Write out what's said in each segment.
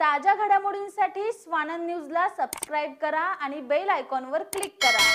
ताज्या घडामोडींसाठी स्वानंद न्यूजला सबस्क्राइब करा आणि बेल आयकॉनवर क्लिक करा।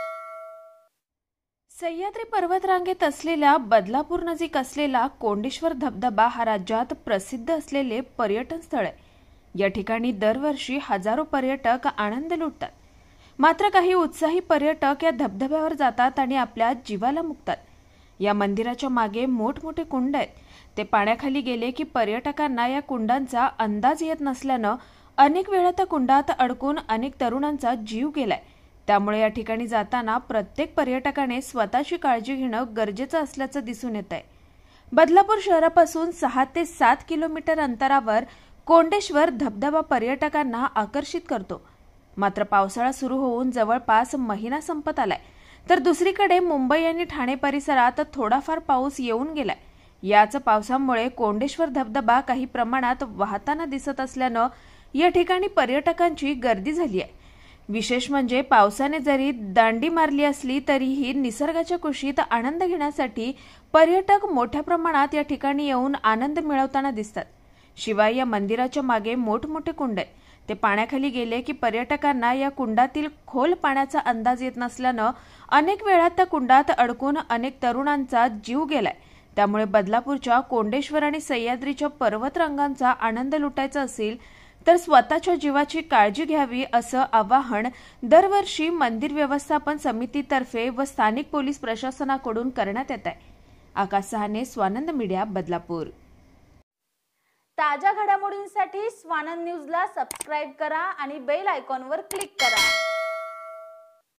सह्याद्री पर्वतरांगेत असलेला बदलापूर नजीक असलेला कोंडेश्वर धबधबा हा राज्यात प्रसिद्ध असलेले पर्यटन स्थळ आहे। या ठिकाणी दरवर्षी हजारो पर्यटक आनंद लुटतात। मात्र काही उत्साही पर्यटक या धबधब्यावर जातात आणि आपल्या जीवाला मुकतात। या मंदिराच्या मागे मोठमोठे कुंड आहेत। ते पाण्याखाली गेले की पर्यटकांना या कुंडांचा अंदाज येत नसल्याने अनेक वेळा त्या कुंडात अडकून अनेक तरुणांचा जीव गेलाय। त्यामुळे या ठिकाणी जाताना प्रत्येक पर्यटकाने स्वतःची काळजी घेणं गरजेचं असल्याचं दिसून येत आहे। बदलापूर शहरापासून 6 ते 7 किलोमीटर अंतरावर कोंडेश्वर धबधबा पर्यटकांना आकर्षित करतो। मात्र पावसाळा सुरू होऊन जवळपास महिना संपत आलाय, तर दुसरीकडे मुंबई आणि ठाणे परिसरात थोडाफार पाऊस येऊन गेलाय। याच पावसामुळे कोंडेश्वर धबधबा काही प्रमाणात वाहताना दिसत असल्याने या ठिकाणी पर्यटकांची गर्दी झाली आहे। विशेष म्हणजे पावसाने जरी दांडी मारली असली तरीही निसर्गाच्या कुशीत आनंद घेण्यासाठी पर्यटक मोठ्या प्रमाणात या ठिकाणी येऊन आनंद मिळवताना दिसतात। शिवाय या मंदिराच्या मागे मोठमोठे कुंड आहेत। ते पाण्याखाली गेले की पर्यटकांना या कुंडातील खोल पाण्याचा अंदाज येत नसल्याने अनेक वेळा त्या कुंडात अडकून अनेक तरुणांचा जीव गेलाय। त्यामुळे बदलापूरच्या कोंडेश्वर आणि सह्याद्रीच्या पर्वतरांगांचा आनंद लुटायचा असेल तर स्वतःच्या जीवाची काळजी घ्यावी असं आवाहन दरवर्षी मंदिर व्यवस्थापन समितीतर्फे व स्थानिक पोलीस प्रशासनाकडून करण्यात येत आहे। आकाश सहाने, स्वानंद मीडिया, बदलापूर। ताज्या घडामोडींसाठी स्वानंद न्यूजला सबस्क्राइब करा आणि बेल आयकॉनवर क्लिक करा।